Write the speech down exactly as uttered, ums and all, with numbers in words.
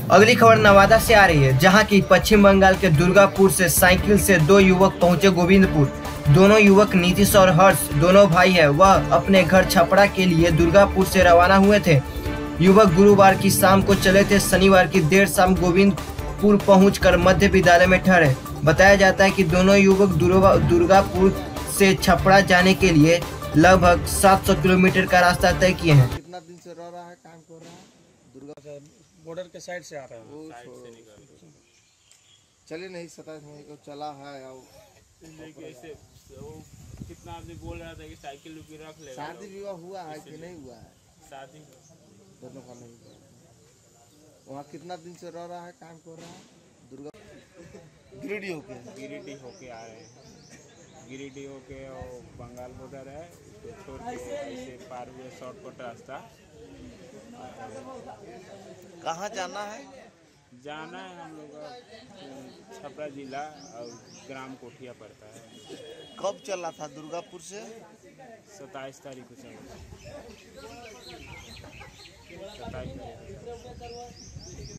अगली खबर नवादा से आ रही है, जहां की पश्चिम बंगाल के दुर्गापुर से साइकिल से दो युवक पहुंचे गोविंदपुर। दोनों युवक नीतीश और हर्ष दोनों भाई है। वह अपने घर छपरा के लिए दुर्गापुर से रवाना हुए थे। युवक गुरुवार की शाम को चले थे। शनिवार की देर शाम गोविंदपुर पहुंचकर मध्य विद्यालय में ठहरे। बताया जाता है कि दोनों युवक दुर्गापुर से छपरा जाने के लिए लगभग सात सौ किलोमीटर का रास्ता तय किए हैं। कितना दिन से रह रहा है, काम कर रहा है? दुर्गा बॉर्डर के साइड से आ रहे हैं। चले नहीं सताईस मई को चला है। ऐसे वो कितना आदमी बोल रहा था कि साइकिल रुकी रख ले। शादी विवाह हुआ है कि नहीं हुआ है? शादी दोनों का नहीं हुआ। वहाँ कितना दिन से रह रहा है, काम कर रहा है? दुर्गा गिरिडीह होके गिरिडीह होके आ रहे हैं। गिरिडीह होके और बंगाल बॉर्डर है, उसको छोड़ के ऐसे पार हुए शॉर्टकट रास्ता। कहाँ जाना है? जाना है हम लोग का छपरा जिला और ग्राम कोठिया पड़ता है। कब चला था दुर्गापुर से? सत्ताईस तारीख को चला। सत्ताईस तारीख